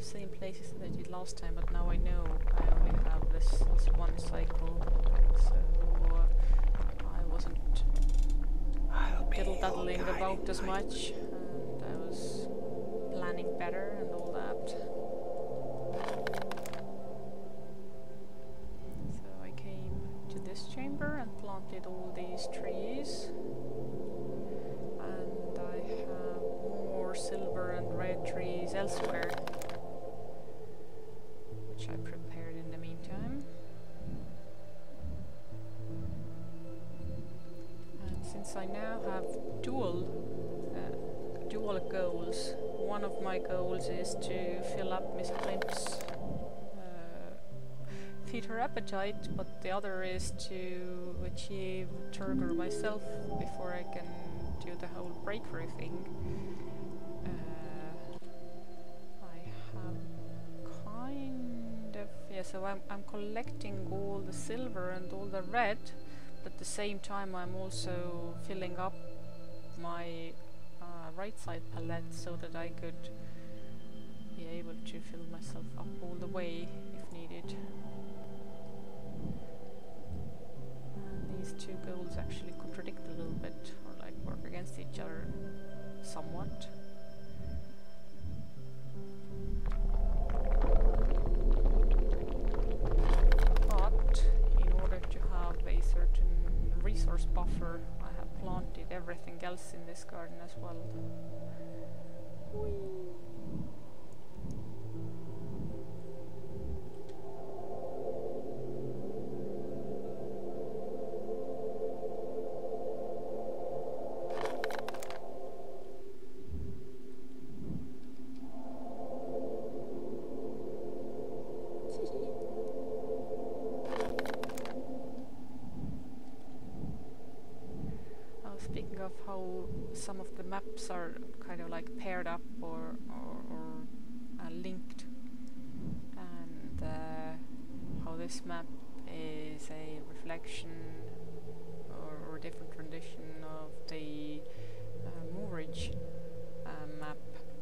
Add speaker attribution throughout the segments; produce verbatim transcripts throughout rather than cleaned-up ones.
Speaker 1: same places that I did last time, but now I know I only have this, this one cycle, so uh, I wasn't diddle-daddling about as much, and I was planning better and all that. So I came to this chamber and planted all these trees, and I have more silver and red trees elsewhere, which I prepared in the meantime. And since I now have dual uh, dual goals, one of my goals is to fill up Miss Blimp's uh, feed her appetite, but the other is to achieve Turgor myself before I can do the whole breakthrough thing. Uh, I have kind of... yeah, so I'm, I'm collecting all the silver and all the red, but at the same time I'm also filling up my uh, right side palette so that I could be able to fill myself up all the way if needed. And these two goals actually contradict a little bit, or like work against each other somewhat. But in order to have a certain resource buffer, I have planted everything else in this garden as well. Whee! Speaking of how some of the maps are kind of like paired up or, or, or uh, linked, and uh, how this map is a reflection or, or different rendition of the uh, Moorage uh, map.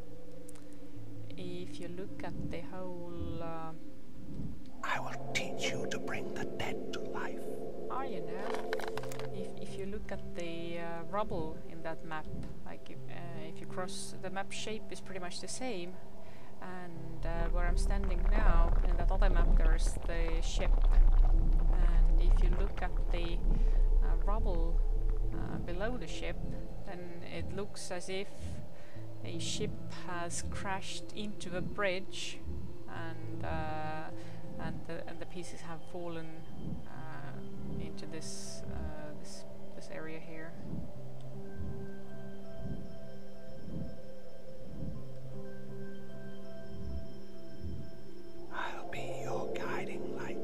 Speaker 1: If you look at the whole... Uh,
Speaker 2: I will teach you to bring the dead to life.
Speaker 1: Are you now? If, if you look at the uh, rubble in that map, like if, uh, if you cross, the map shape is pretty much the same, and uh, where I'm standing now, in that other map there's the ship, and if you look at the uh, rubble uh, below the ship, then it looks as if a ship has crashed into a bridge, and uh, and, the, and the pieces have fallen uh, into this, uh, this this area here.
Speaker 2: I'll be your guiding light.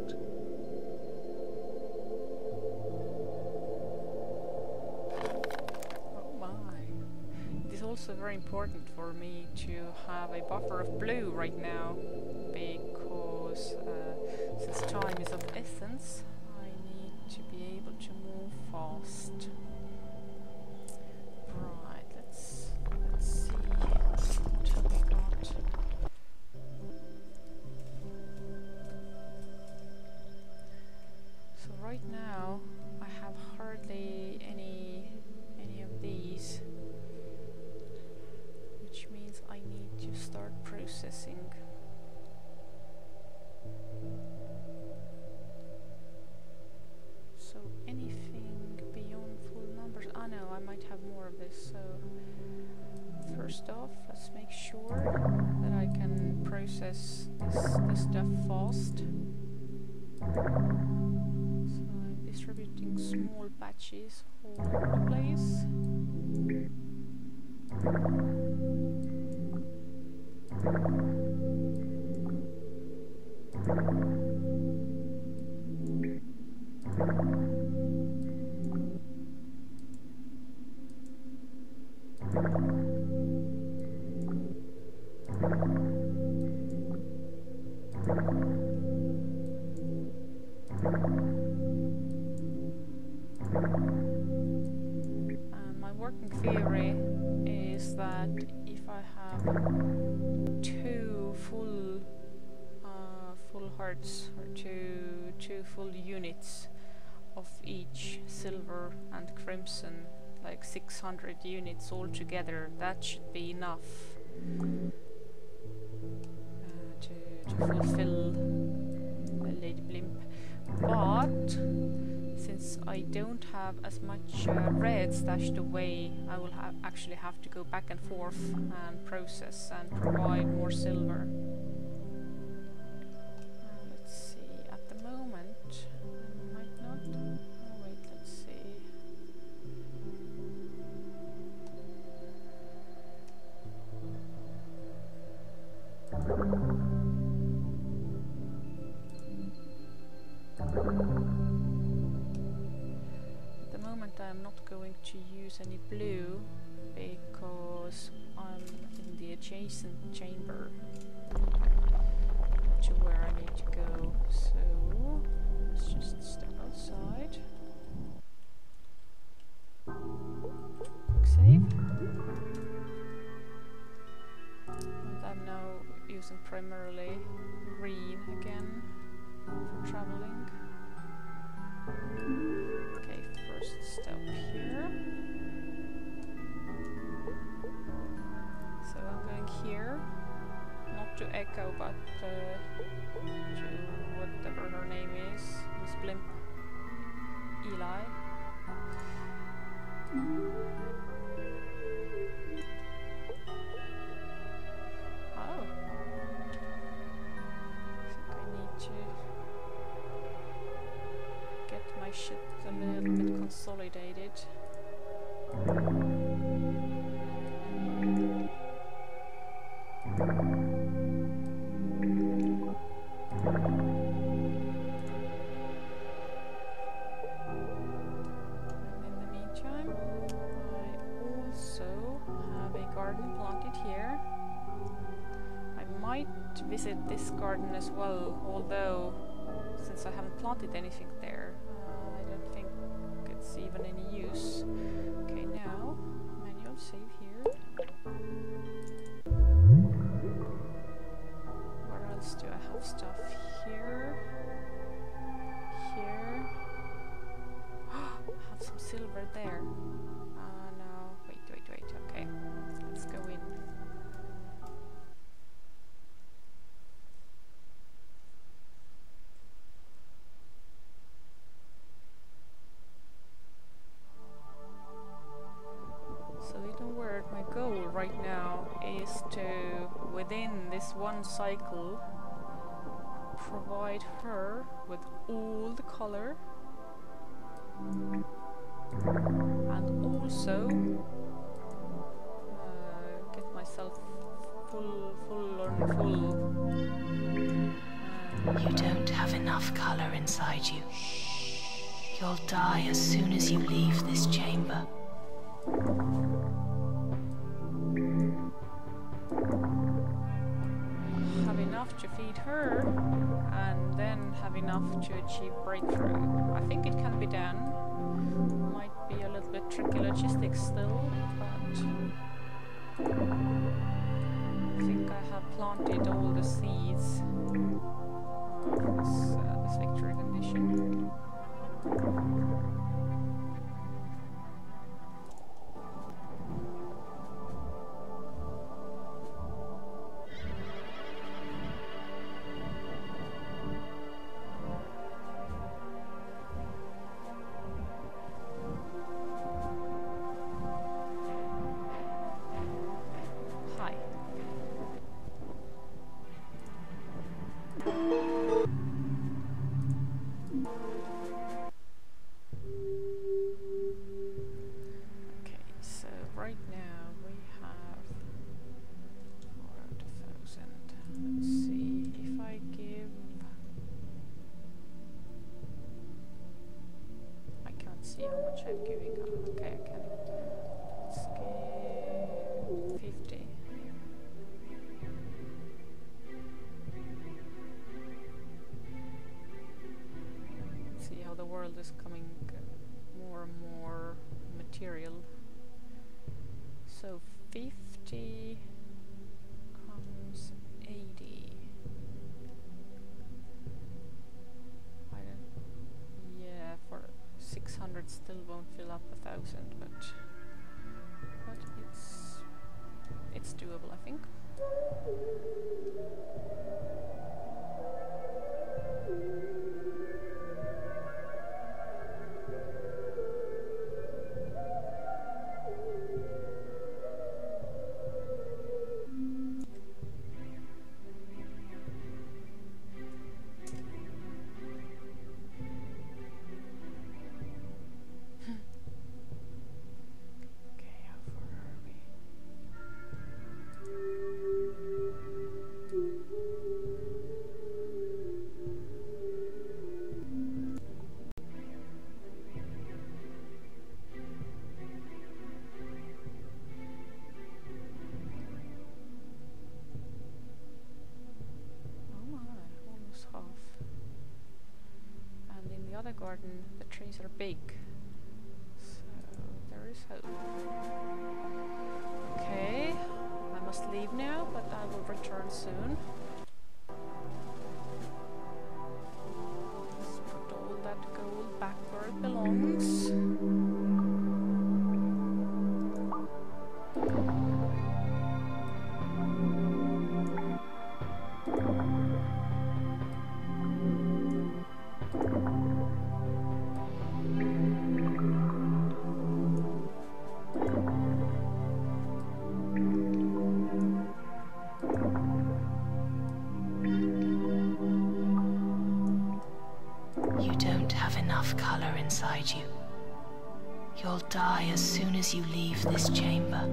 Speaker 1: Oh my. It is also very important for me to have a buffer of blue right now, because uh, since time is of essence, I need to be able to move fast. Right, let's let's see what have we got. So right now I have hardly any any of these, which means I need to start processing. So anything beyond full numbers, ah no, I might have more of this, so first off let's make sure that I can process this, this stuff fast. So I'm distributing small batches all over the place. And my working theory is that if I have two full uh, full hearts, or two two full units of each silver and crimson, like six hundred units altogether. That should be enough uh, to, to fulfill uh, Lady Blimp. But since I don't have as much uh, red stashed away, I will ha actually have to go back and forth and process and provide more silver. Uh, let's see, at the moment I might not. Oh wait, let's see. I'm not going to use any blue because I'm in the adjacent chamber to where I need to go. So let's just step outside. Quick save. And I'm now using primarily green again for traveling. Okay, first step here. So I'm going here, not to Echo, but uh, to whatever her name is, Miss Blimp, Eli. Oh. I think I need to get my shit a little bit consolidated. And in the meantime, I also have a garden planted here. I might visit this garden as well, although since I haven't planted anything there, uh, I don't think it's even any use. Okay, now manual save here. Where else do I have stuff? Here, here. I have some silver there. Uh, no, wait, wait, wait. Okay, let's go in. My goal right now is to, within this one cycle, provide her with all the color and also uh, get myself full, full on full. Uh,
Speaker 3: you don't have enough color inside you. You'll die as soon as you leave this chamber.
Speaker 1: Have enough to feed her, and then have enough to achieve breakthrough. I think it can be done. Might be a little bit tricky logistics still, but I think I have planted all the seeds of this, uh, this victory condition. See how much I'm giving up. Okay, I can. Let's give fifty. See how the world is coming more and more material. So fifty comes eighty. six hundred still won't fill up a thousand, but but it's it's doable, I think. Garden, the trees are big, so there is hope. Okay, I must leave now, but I will return soon. Let's put all that gold back where it belongs.
Speaker 3: Inside you. You'll die as soon as you leave this chamber.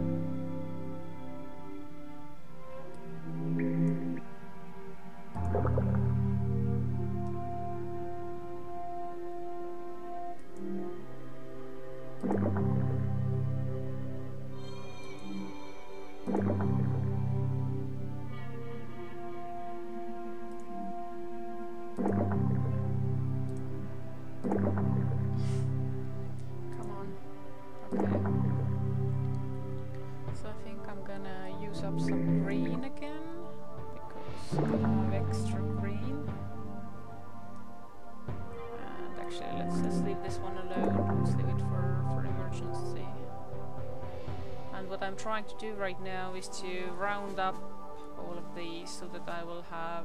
Speaker 1: Trying to do right now is to round up all of these so that I will have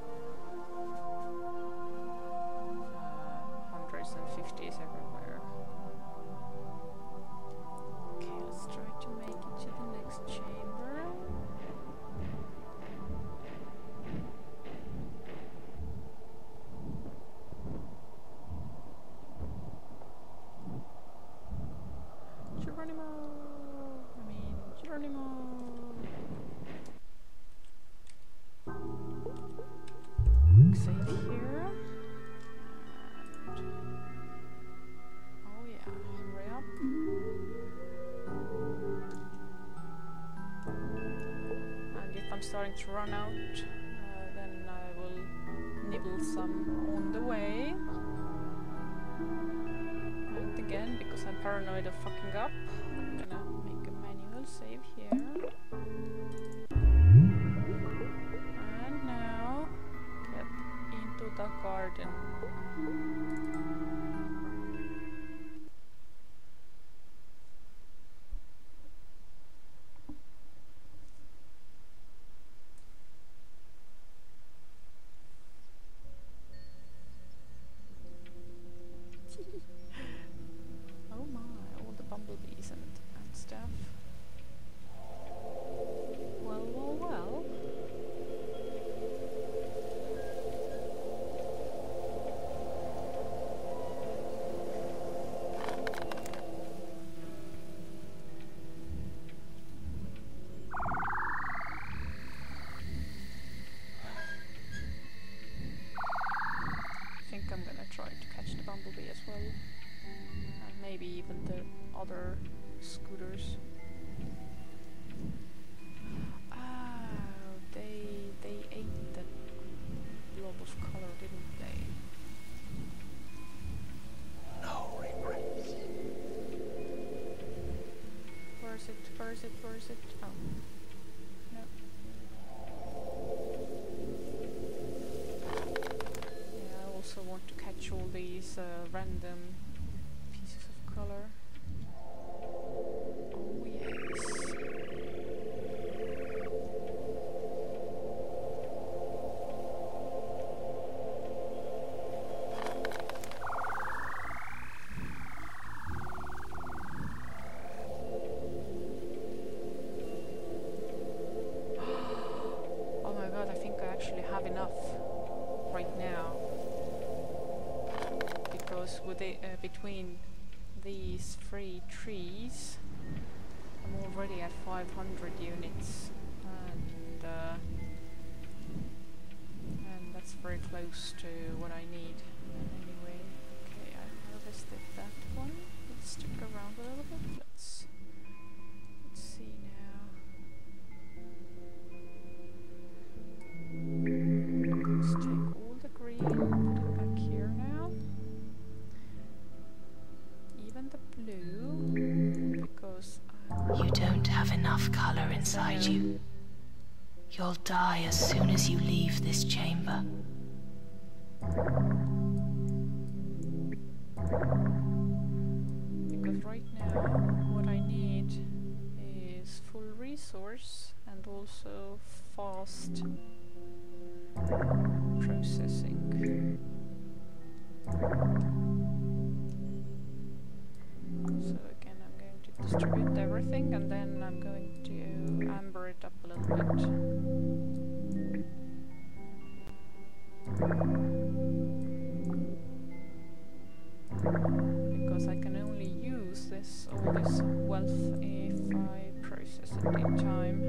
Speaker 1: uh, hundreds and fifties everywhere. Okay, let's try to make it to the next chamber. Geronimo! Geronimo. Save here. And oh yeah, hurry up. And if I'm starting to run out, uh, then I will nibble some on the way. And again, because I'm paranoid of fucking up, I'm gonna make a manual save here. And now get into the garden. Oh my, all the bumblebees and, and stuff. Well, well, well. I think I'm gonna try to catch the bumblebee as well. And maybe even the other scooters. Oh, they they ate that blob of color, didn't they?
Speaker 2: No regrets.
Speaker 1: Where is it? Where is it? Where is it? Oh. No. Yeah, I also want to catch all these uh, random color. Oh yes. Oh my god, I think I actually have enough right now. Because with the, uh, between these three trees, I'm already at five hundred units, and uh, and that's very close to what I need. Anyway, okay, I harvested that one. Let's stick around a little bit. Let's let's see now. Let's take all the green, put it back here now. Even the blue, because
Speaker 3: You don't have enough color inside you. You'll die as soon as you leave this chamber.
Speaker 1: Because right now what I need is full resource and also fast processing. So again, I'm going to distribute everything, and then I'm going to amber it up a little bit. Because I can only use this all this wealth if I process it in time.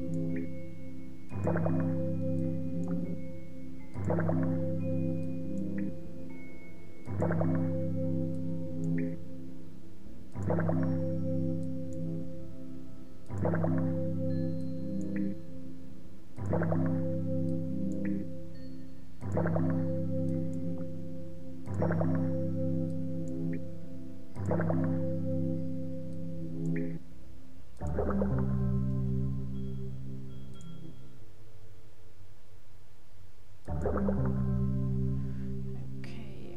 Speaker 1: Okay.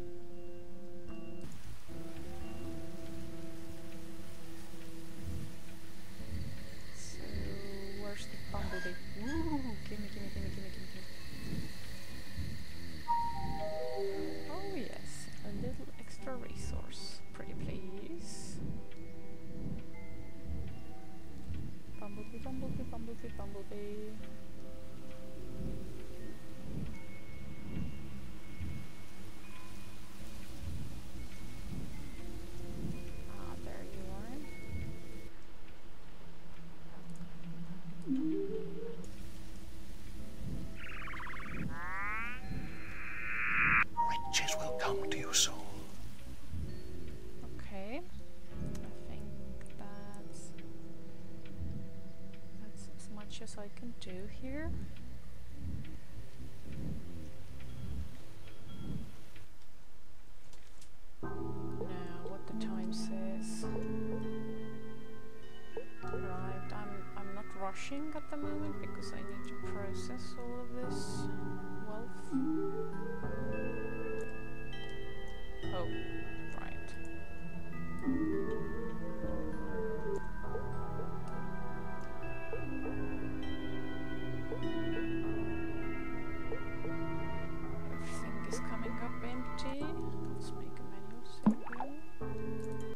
Speaker 1: So where's the bumblebee? Woo! Gimme, gimme, gimme, gimme, gimme, gimme. Oh yes, a little extra resource. Pretty please. Bumblebee, bumblebee, bumblebee, bumblebee. Ah, there you are.
Speaker 2: Riches will come to you soon.
Speaker 1: Okay. I think that's that's as much as I can do here. Now what the time says. Right, I'm I'm not rushing at the moment because I need to process all of this wealth. Oh, right. Everything is coming up empty. Let's make a manual save.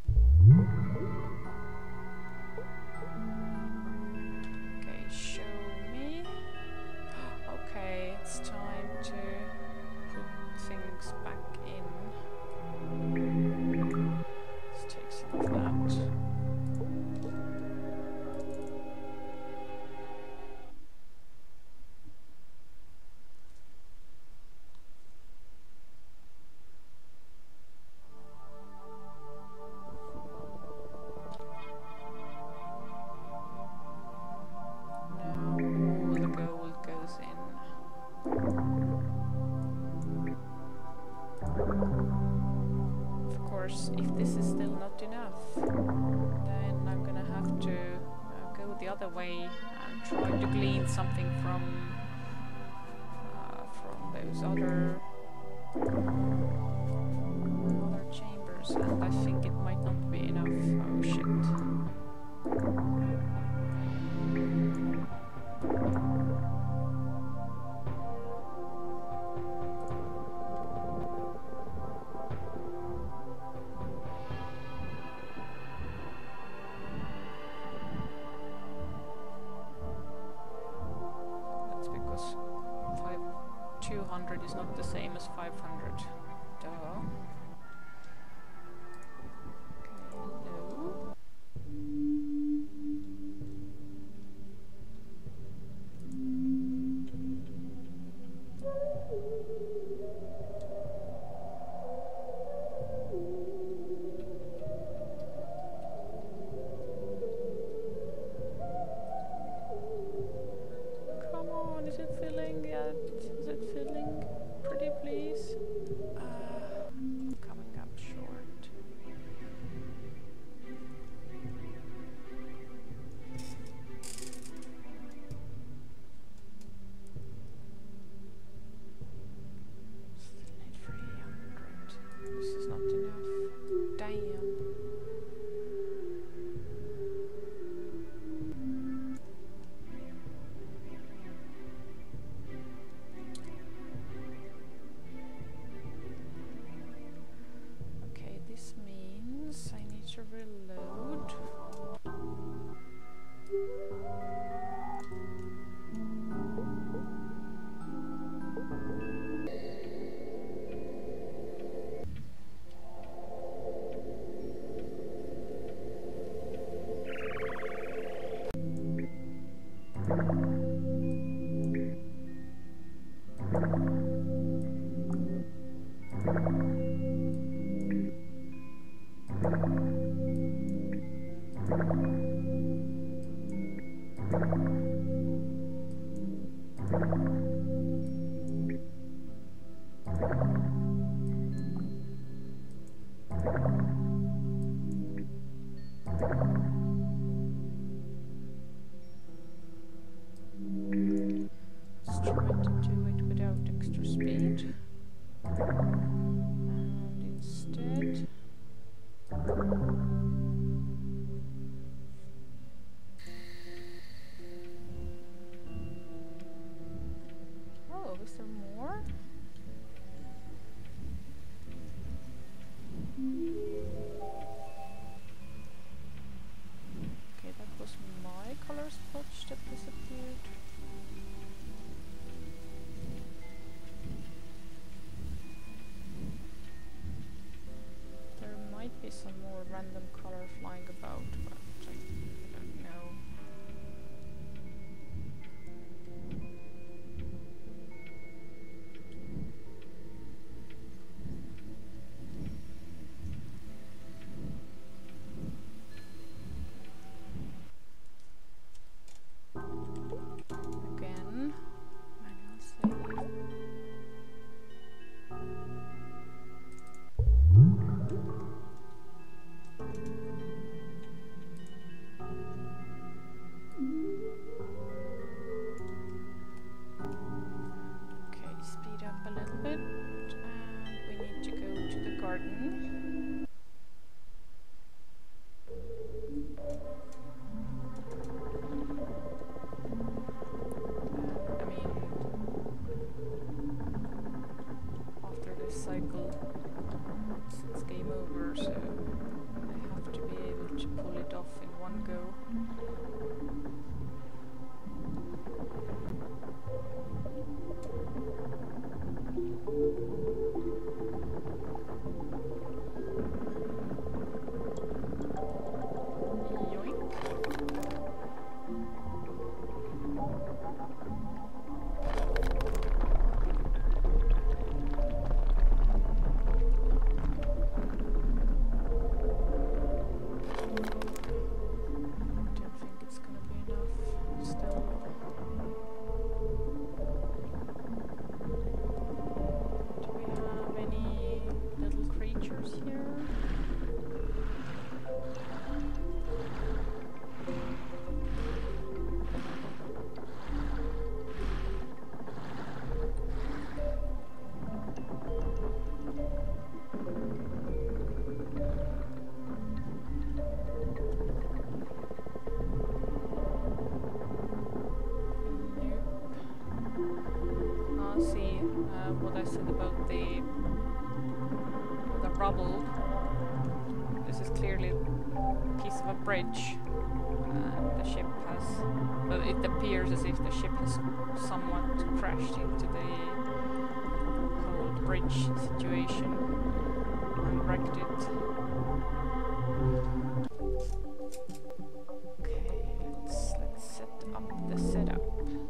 Speaker 1: Okay, show me. Okay, it's time to put things back in. Let's take some of that. If this is still not enough, then I'm gonna have to uh, go the other way and try to glean something from uh, from those other other chambers, and I think it might is not the same as five hundred. Duh. Okay, no. Come on, is it filling yet? Is it filling? Pretty please. Uh, coming up short. Still need three hundred. This is not enough. Damn. Okay, this means I need to reload. Just trying to do it without extra speed. And instead oh, is there more? Okay, that was my color splotch that disappeared. There might be some more random color flying about, but I, I don't know. Again, manual save. Okay, speed up a little bit, and we need to go to the garden. I mean, after this cycle, it's, it's game over, so I have to be able to pull it off in one go. Yoink. Don't think it's gonna be enough still. Do we have any little creatures here? Nope. Ah, see uh, what I said about the the rubble. This is clearly a piece of a bridge. Uh, the ship has, well, it appears as if the ship has somewhat crashed into the bridge situation. Unwrecked it. Okay, let's let's set up the setup.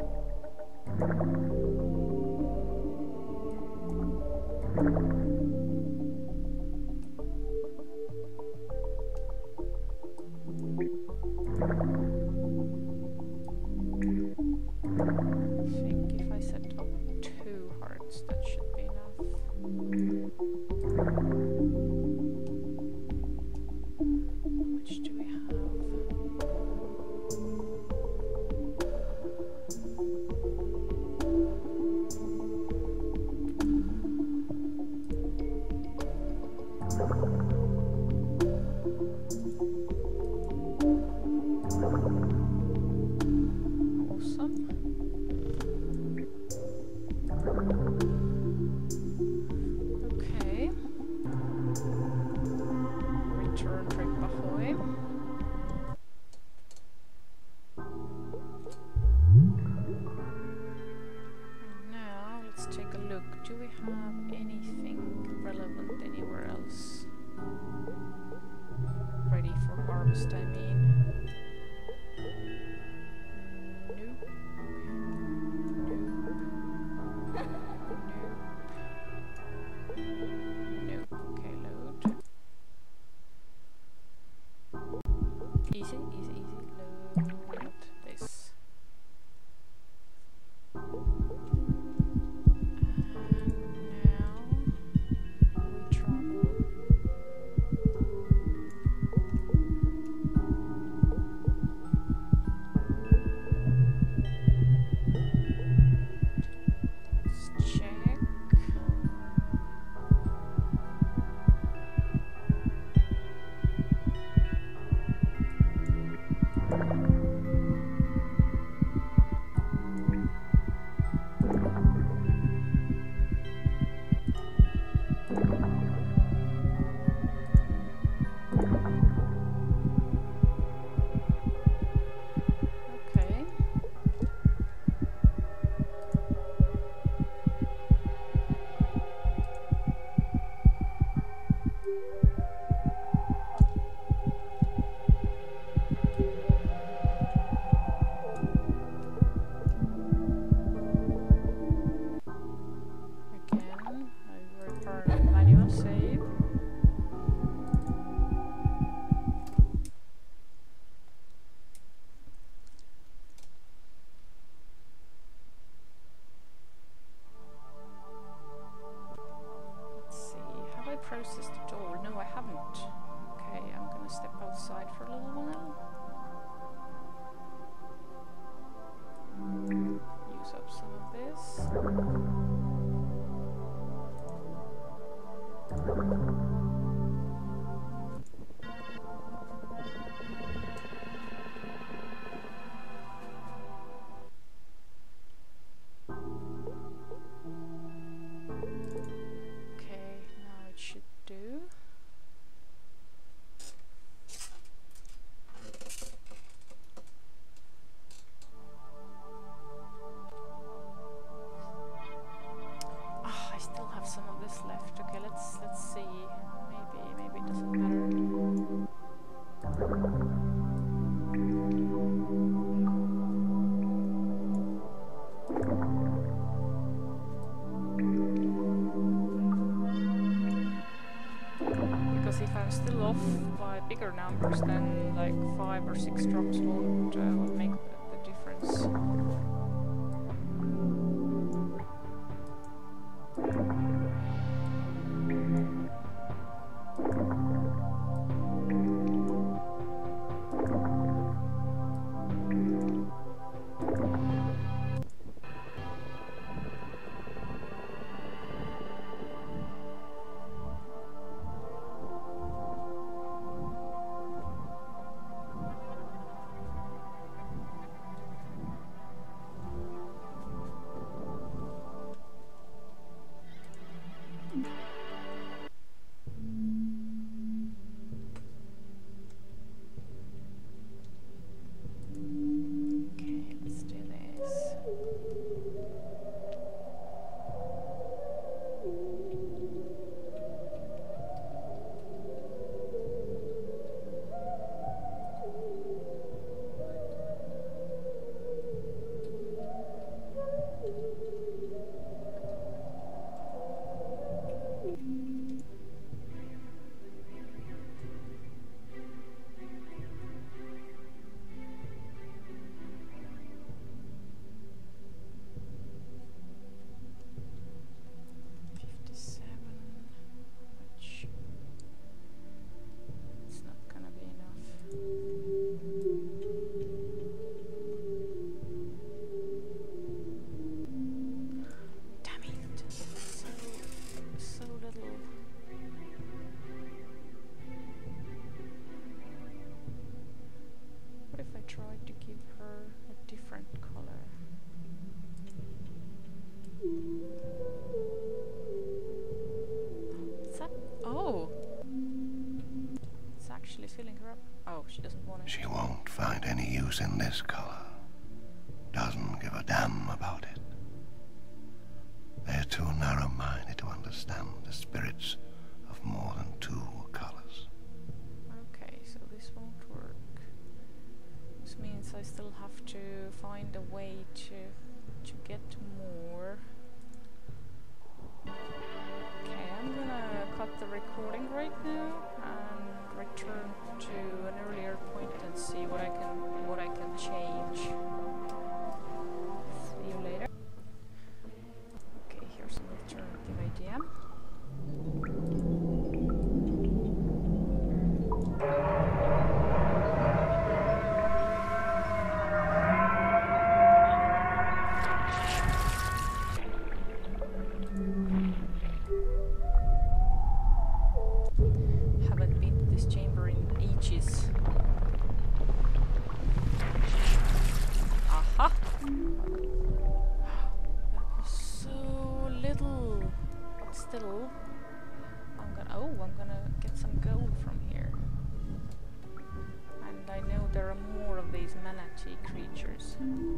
Speaker 1: Easy, easy, easy. Load this. Processed it all. No, I haven't. Okay, I'm gonna step outside for a little while. Use up some of this. Left. Okay, let's let's see. Maybe maybe it doesn't matter. Because if I'm still off by bigger numbers, then like five or six drops won't uh, will make the, the difference. want it.
Speaker 2: She won't find any use in this color. Doesn't give a damn about it. They're too narrow-minded to understand the spirits of more than two colors.
Speaker 1: Okay, so this won't work. This means I still have to find a way to to get more. Okay, I'm gonna cut the recording right now and return to an earlier point and see what I can what I can change. See you later. Okay, here's an alternative idea. Haven't been to this chamber in ages. Aha! That was so little. But still, I'm gonna. Oh, I'm gonna get some gold from here. And I know there are more of these manatee creatures.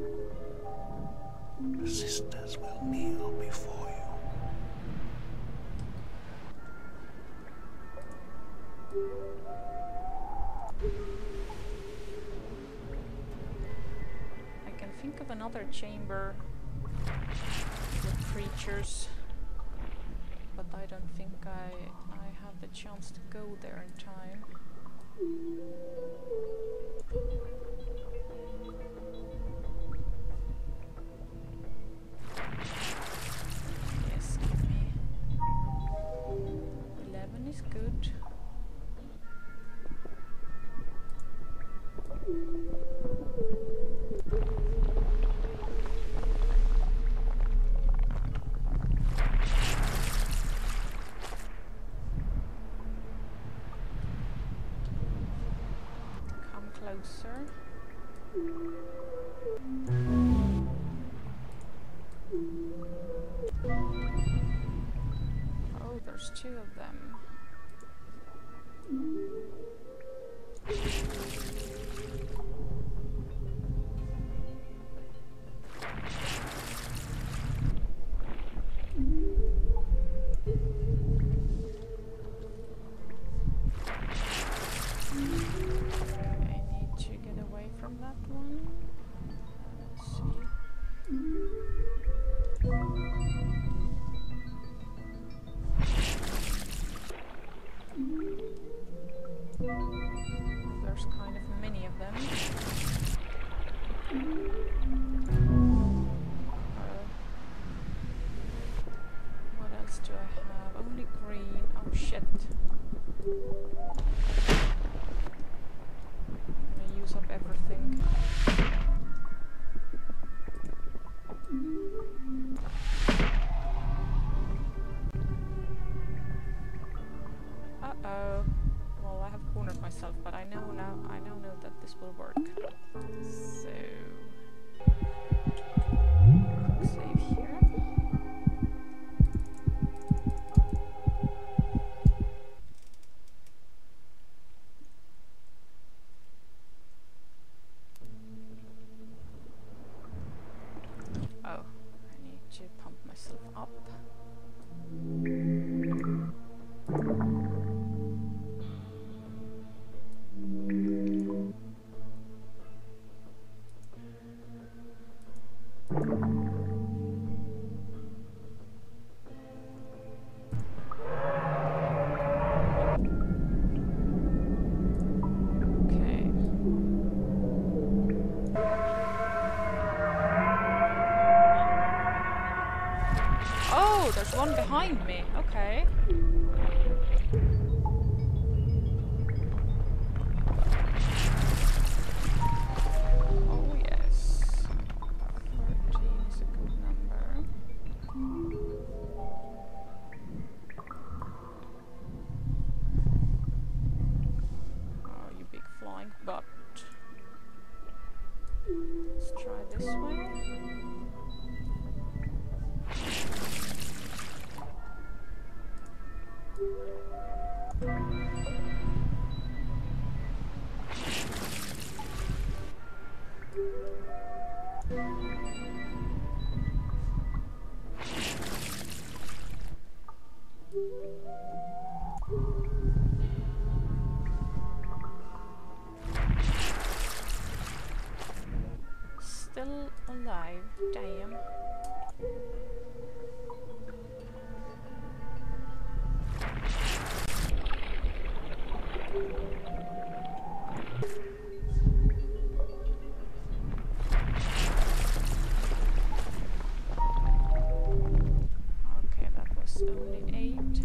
Speaker 2: The sisters will kneel before you.
Speaker 1: I can think of another chamber with creatures, but I don't think I I have the chance to go there in time. Yes, give me eleven is good. Come closer. Oh, there's two of them. I need to get away from that one. Let's see. There's kind of many of them. Uh, what else do I have? Only green. Oh shit. I'm gonna use up everything. Uh-oh. Well, I have cornered myself, but I know now I now know that this will work. So save here. Oh, I need to pump myself up. Okay. Oh, there's one behind me. Okay. Oh yes. thirteen is a good number. Oh, you big flying butt. Let's try this way. alive. Damn. Okay, that was only eight.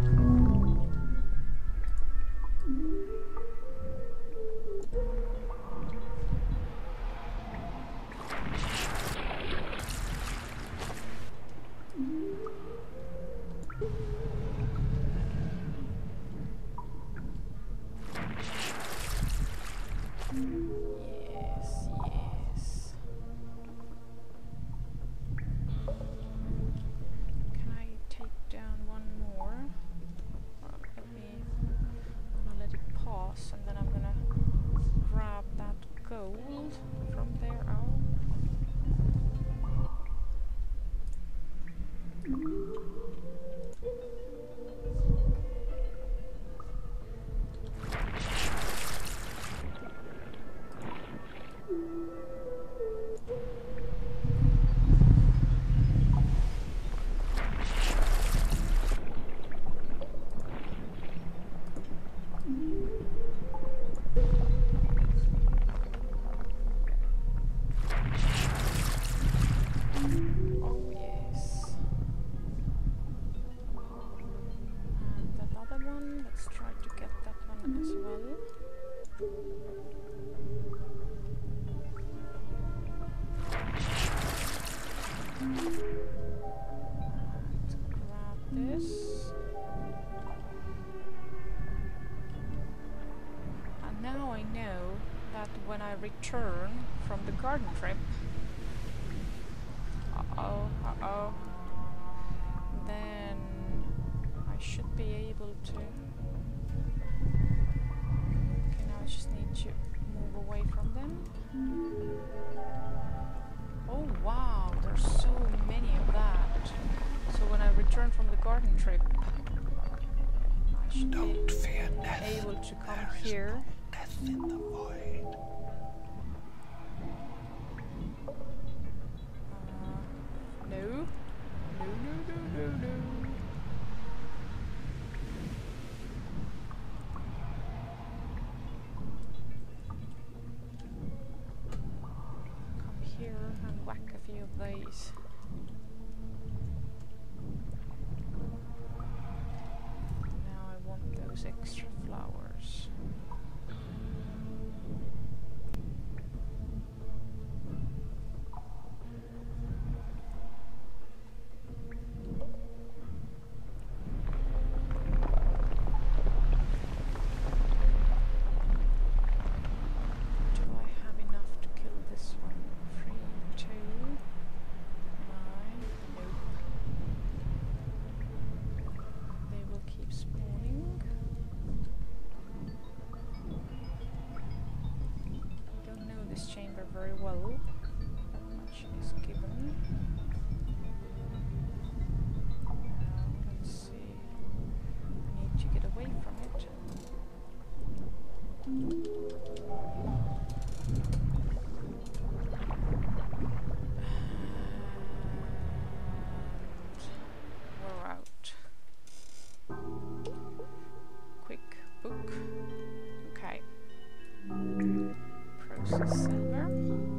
Speaker 1: Yes, yes. Can I take down one more? Or let me I'm gonna let it pause and then I'm gonna grab that gold from there. Oh. Oh yes. And that other one, let's try to get that one as well. And grab this. And now I know that when I return from the garden trip, uh-oh, uh-oh, then I should be able to... Okay, now I just need to move away from them. Oh wow, there's so many of that. So when I return from the garden trip, I should
Speaker 2: Don't
Speaker 1: be
Speaker 2: fear death.
Speaker 1: able to come
Speaker 2: There is
Speaker 1: here.
Speaker 2: no death in the void.
Speaker 1: Uh, no. No, no, no, no, no. Come here and whack a few of these. Now I want those extra flowers. Do I have enough to kill this one? Three, two, nine, nope. They will keep spawning. I don't know this chamber very well. Not much is given. Now, let's see. I need to get away from it. We're out. Quick book. Okay. Process silver.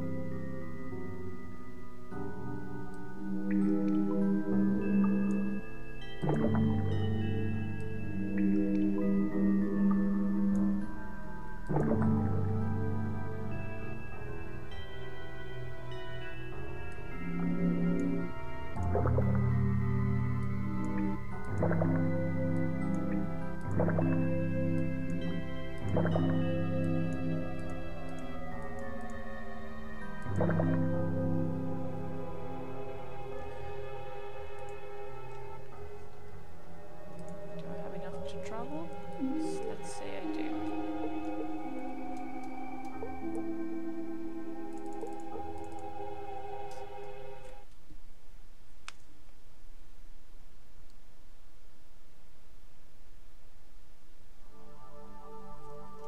Speaker 1: Do I have enough to travel? Yes, let's say I do.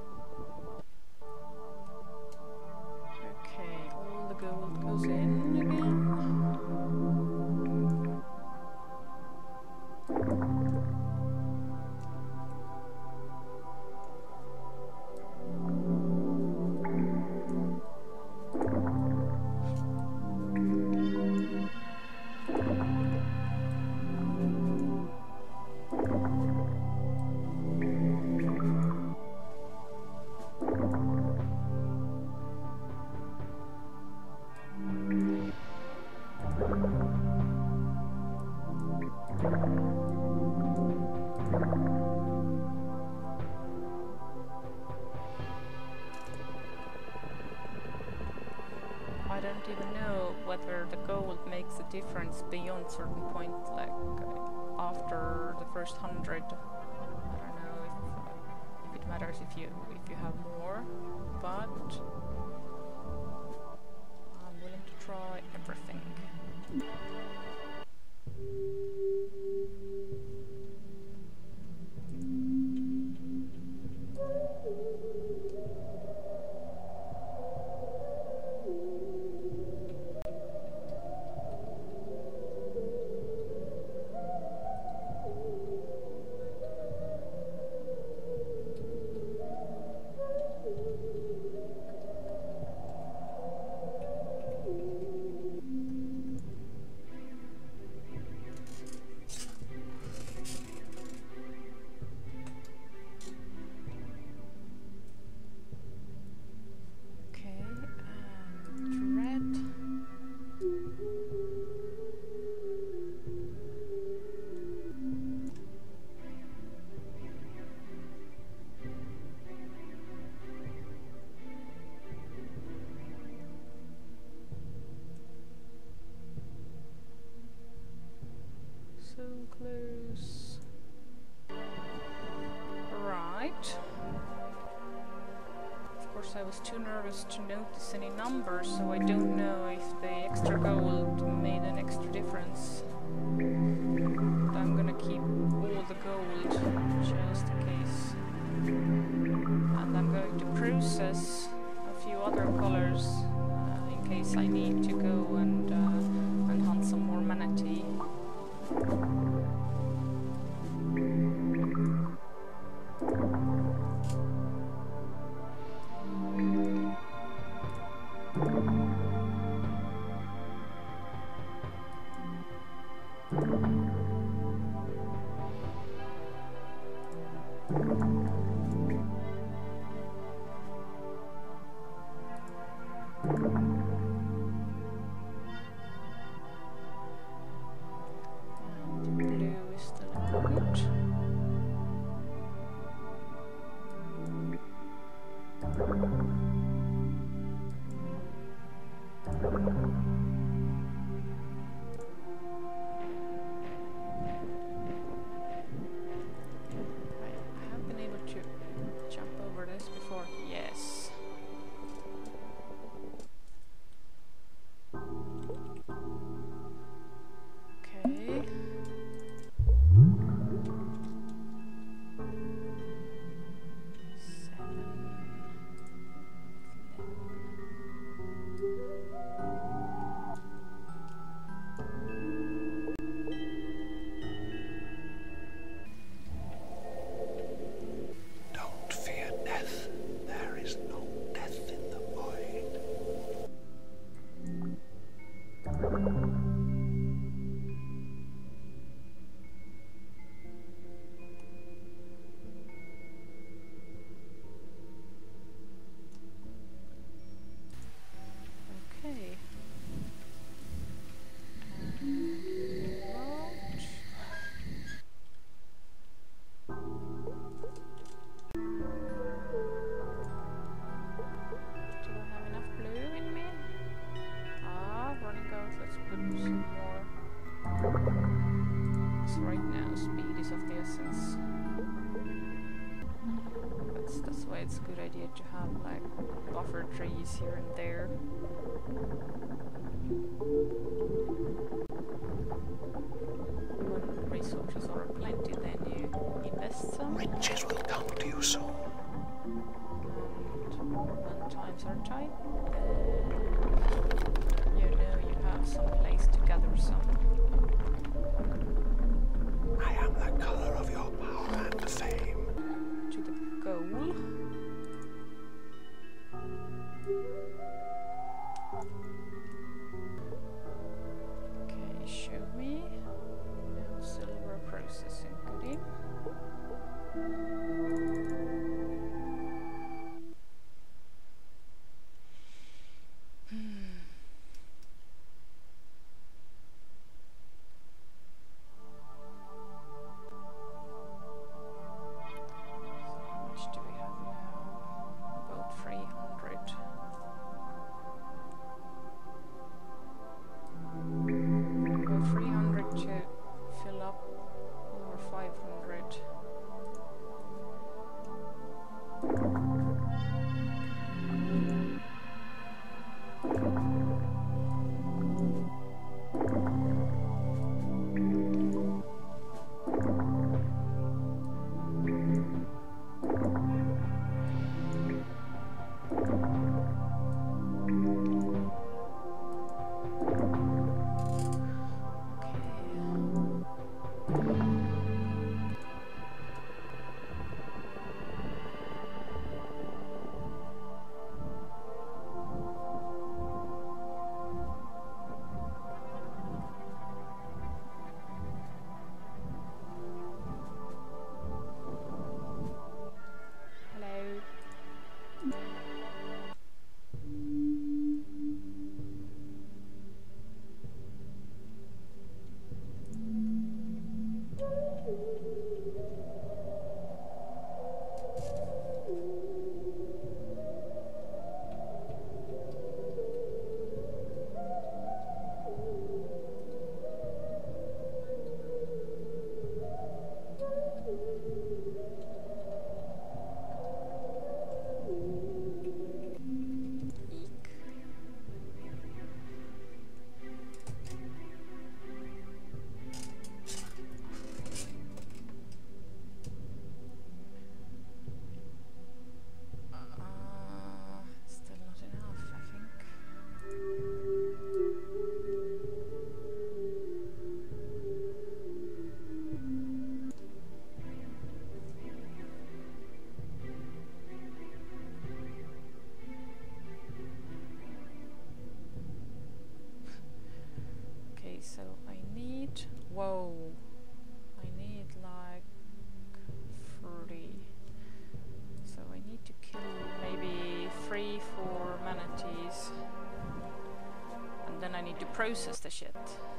Speaker 1: Okay, all the gold goes in again. don't even know whether the gold makes a difference beyond certain point, like uh, after the first hundred. I don't know if, uh, if it matters if you if you have more, but I'm willing to try everything. So close. Right. Of course, I was too nervous to notice any numbers, so I don't know if the extra gold made an extra difference. But I'm gonna keep all the gold just in case. And I'm going to process a few other colors uh, in case I need to go and uh, and hunt some more manatee. It's a good idea to have like buffer trees here and there. When resources are plenty, then you invest some.
Speaker 2: Riches will come to you soon.
Speaker 1: And when times are tight, then you know you have some place to gather some.
Speaker 2: I am the color of your power and fame.
Speaker 1: To the goal. Okay, show me. No silver processing, goodie. Do we have process the shit.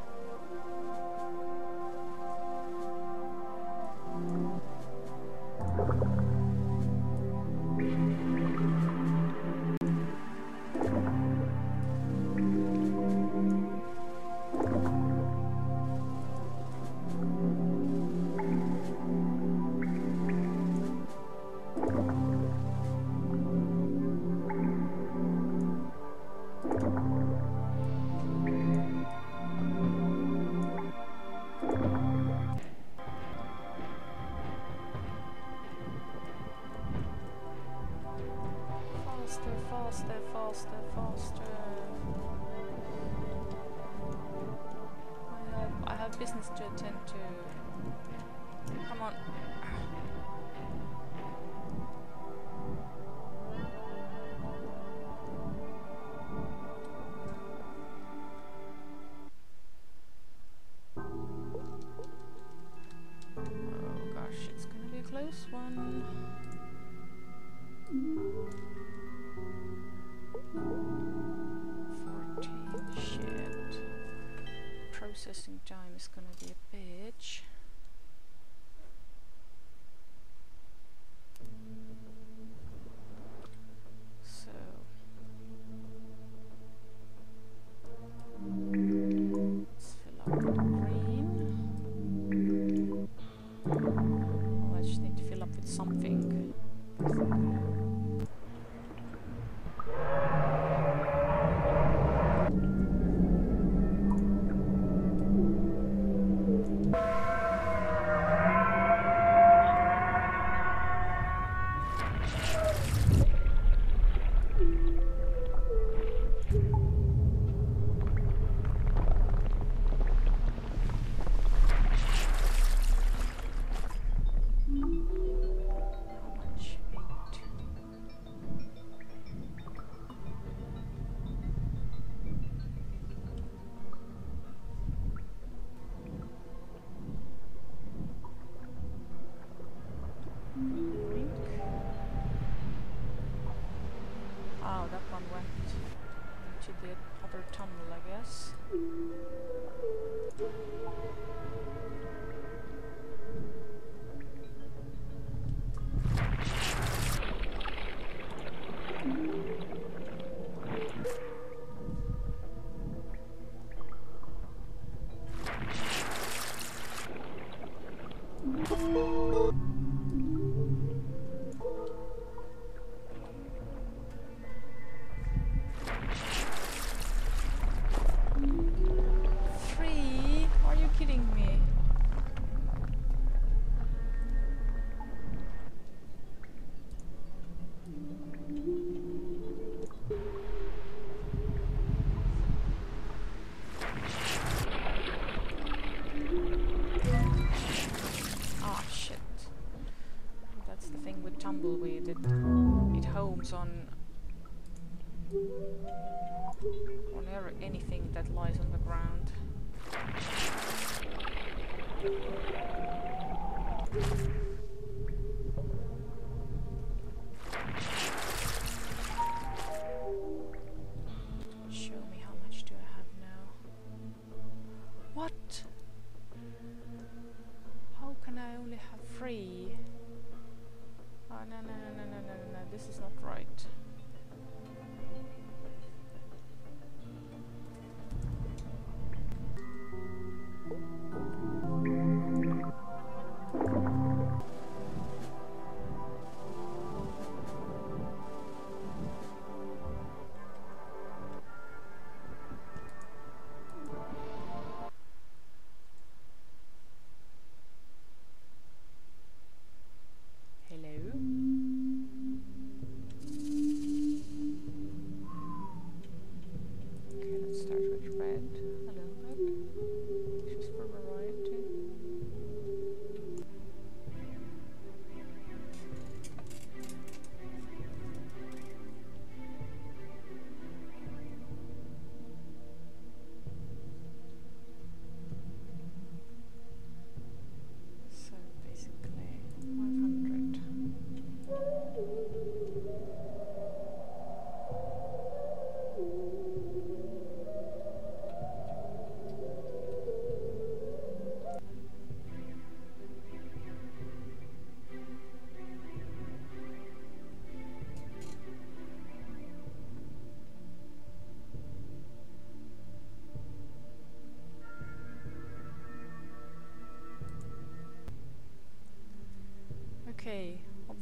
Speaker 1: Faster, faster, faster. I have, I have business to attend to. Come on. Oh gosh, it's gonna be a close one. fourteen, shit. Processing time is gonna be a bitch. So let's fill up with green. Oh, I just need to fill up with something. Oh, that one went into the other tunnel, I guess. Three? Are you kidding me? Ah, shit. That's the thing with tumbleweed. It, it homes on on er anything that lies on the ground. Show me how much do I have now. What? How can I only have three? Oh, no, no, no, no, no, no, no, no, this is not right. Hello?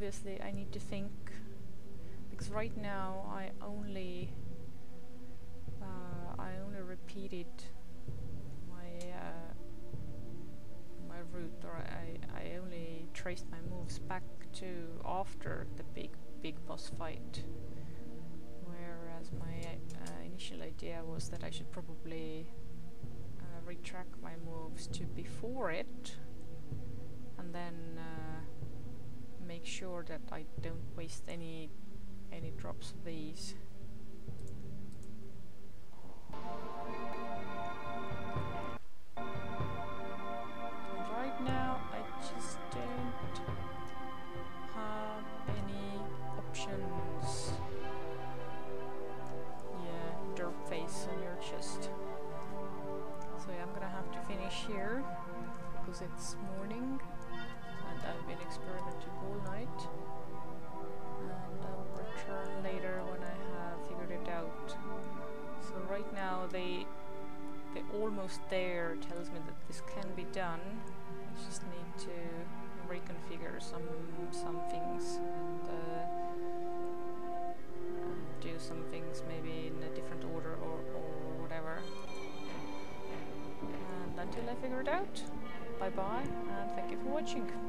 Speaker 1: obviously I need to think, because right now I only uh, I only repeated my uh, my route, or I, I only traced my moves back to after the big big boss fight, whereas my uh, initial idea was that I should probably uh, retrack my moves to before it, and then uh, make sure that I don't waste any any drops of these. And right now I just don't have any options. Yeah, derp face on your chest. So yeah, I'm gonna have to finish here because it's morning and I've been experimenting all night, and I'll return later when I have figured it out. So right now they they almost there tells me that this can be done. I just need to reconfigure some some things and uh, uh, do some things maybe in a different order or, or whatever. And until I figure it out, bye bye and thank you for watching.